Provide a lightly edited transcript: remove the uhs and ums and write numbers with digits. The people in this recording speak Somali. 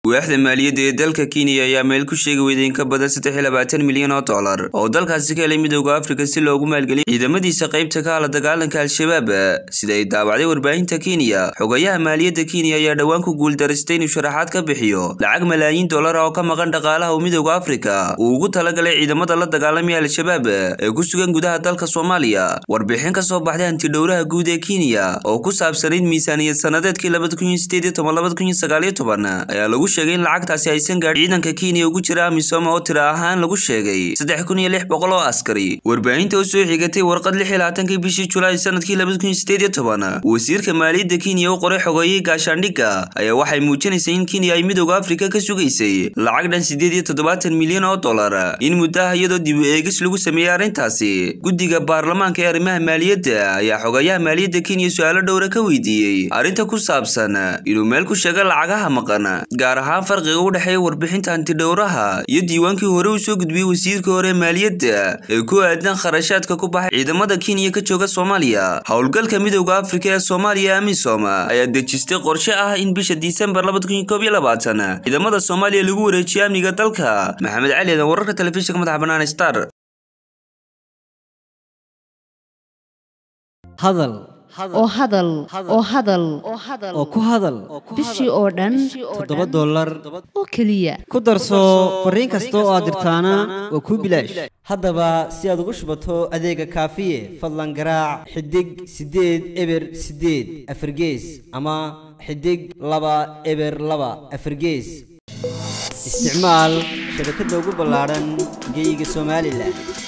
waaxda maaliyadda ee dalka Kenya ayaa meel ku sheegay weydin ka badan 23 milyan oo dollar oo dalkaasi ka helay midowga Afrika si loogu maalgeliyo ciidamadiisa qaybta ka ah dagaalanka al-shabaab sida ay daabacday warbaahinta Kenya. Xogayaha maaliyadda Kenya ayaa dhawaan ku guuldareystay inuu sharaxaad ka bixiyo lacag malaayiin dollar oo ka maqan dhaqaalaha midowga Afrika uu ugu talagalay ciidamada la dagaalamaya al-shabaab ee ku sugan gudaha dalka Soomaaliya. Warbixin ka soo baxday hanti-dhowraha guud ee Kenya oo ku saabsanayd miisaaniyad sanadeedkii 2018-2019 ayaa lagu sheegay in lacagtaasi aysan gaadhin ciidanka Kenya ugu jira AMISOM oo tiro ahaan lagu sheegay 3600 oo askari. Warbaahinta oo soo xigatay warqad 26 bishii July sanadkii 2018 wasiirka maaliyadda Kenya oo qoray xogayaha gaashaandhigga ayaa waxay muujinaysaa in Kenya ay midowga Afrika ka sugaysay lacag dhan 78 milyan oo dollar in muddo iyadoo dib u eegis lagu sameeyay arrintaasi. Guddiga baarlamaanka ee arrimaha maaliyadda ayaa xogayaha maaliyadda Kenya su'aalo dhowr ka weydiiyay arrinta ku saabsan inuu meel ku sheegay lacagaha maqan gaar ahaan farqiga u dhaxeeya warbixinta hanti-dhowraha iyo diiwaankii hore uu soo gudbiyay wasiirka hore maaliyadda ee ku aadan kharashaadka ku baxay ciidamada Kenya ka jooga Soomaaliya. Howlgalka midowga Afrika ee Soomaaliya AMISOM ayaa dejistay qorshe ah in bisha December 2021 ciidamada Soomaaliya lagu wareejiyo amniga dalka. Maxamed Cali wararka telefishinka madaxa bannaan Star. hadal oo ku hadal bishii oo dhan $7 oo kaliya ku darso fariin kasta oo aad dirtaana waa ku bilaash. haddaba si aad ugu shubato adeega kaafiye fadlan garaac xidig 8 eber 8 afargees ama xidig 2 eber 2 afargees. isticmaal shabakadda ugu ballaaran geyga Soomaaliland.